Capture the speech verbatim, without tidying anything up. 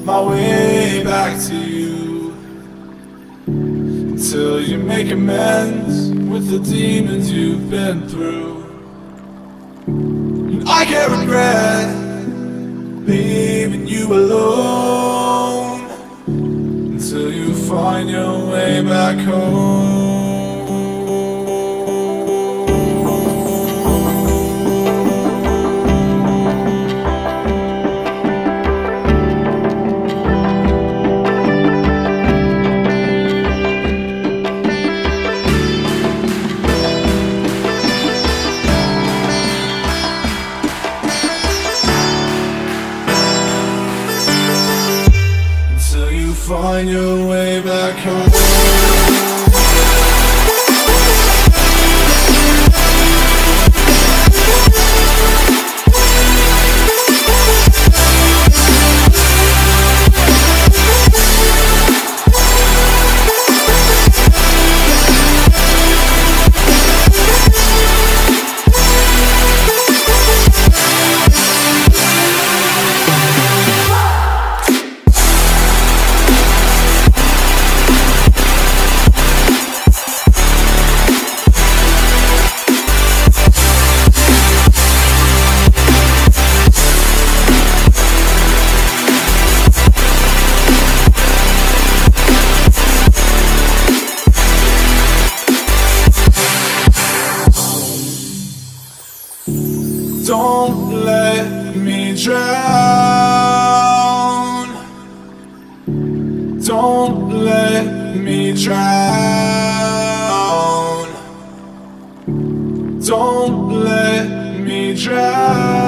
my way back to you, until you make amends with the demons you've been through. And I can't regret leaving you alone until you find your way back home. Find your way back home. Don't let me drown. Don't let me drown. Don't let me drown.